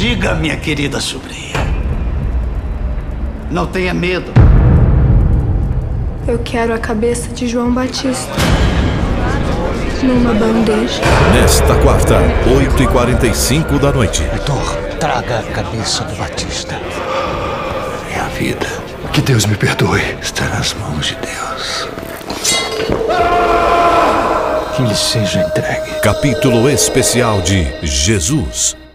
Diga, minha querida sobrinha. Não tenha medo. Eu quero a cabeça de João Batista numa bandeja. Nesta quarta, 8h45 da noite. Heitor, traga a cabeça do Batista. Minha vida, Que Deus me perdoe. está nas mãos de Deus. Que lhe seja entregue. Capítulo especial de Jesus.